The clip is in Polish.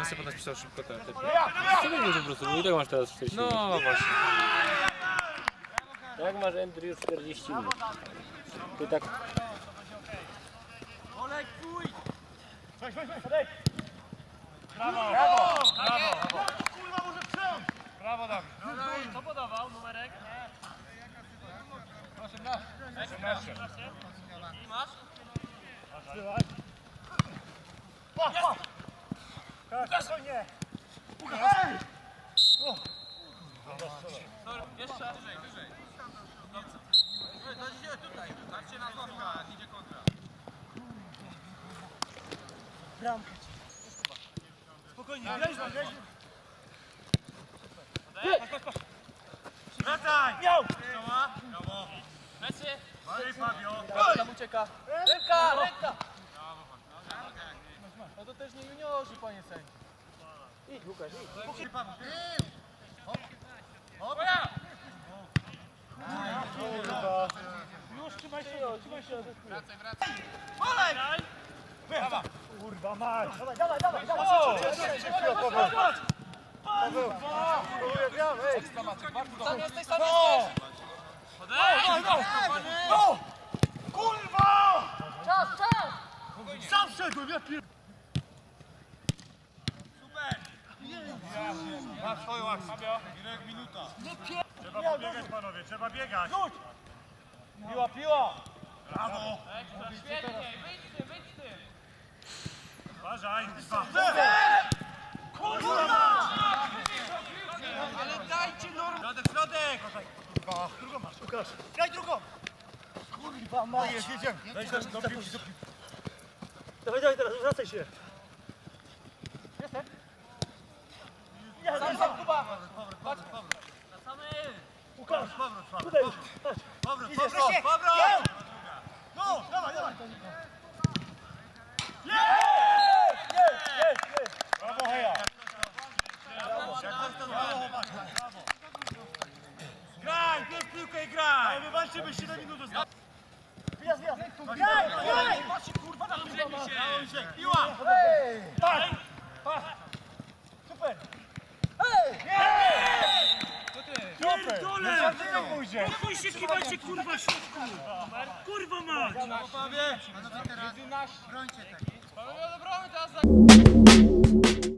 sobie potem pisał szybko te. Co nie po prostu, bo i tak masz teraz 40 minut. No właśnie. Jak masz Andrew 40 minut? Ty tak... Olek, pójdź! Brawo! Brawo! Brawo! Kurwa, może przełom! Brawo, Dawid! Co podawał numerek? 18. I masz? Spokojnie! Jeszcze wyżej. Dobrze. Tutaj. Patrzcie na Sławka, idzie kontra. Bramkę. Spokojnie, wjeżdżaj, wjeżdżaj. Wracaj! Miał! Brawo! Messi! Dalej, Fabio! Tam ucieka. Ręka! Ręka! No to też nie juniorzy, panie sędzio. Idź, Łukasz, idź. Moja! Kurwa. Już trzymaj się. Wracaj! Olek! Brawa! Kurwa mać! Dawaj! O! Paweł! Uwielbiam, ej! Sam jesteś! Odejdź! No! Kurwa! Czas! Sam szedłem, ja pier... Super! Masz swoją akcję. Fabio. Minuta. Trzeba pobiegać, panowie, trzeba biegać. Piła! Brawo! Świetnie! Wyjdź z tym! Uważaj! Kurwa! Ale dajcie normę! Środek! Kurwa! Drugą masz, Łukasz! Graj drugą! Kurwa, mać! Jedziemy! Do piłki. Dawaj, teraz, wracaj się! Jestem! Sam, Kuba! Patrz! Na samej! Łukasz! Tutaj już! Patrz! Idziesz, Powrót! No! Dawaj! Jest! Brawo, Heja! Brawo! Graj! Bierz piłkę i graj! Ale wybaczcie, by 7 minut zostało. Wjazd! Graj! Patrzcie, kurwa, na piłkę! Piła! Patrz! Super! Pierdolę! Chuj się, kiwajcie, kurwa, w środku! Kurwa mać! Panowie, do bramy teraz!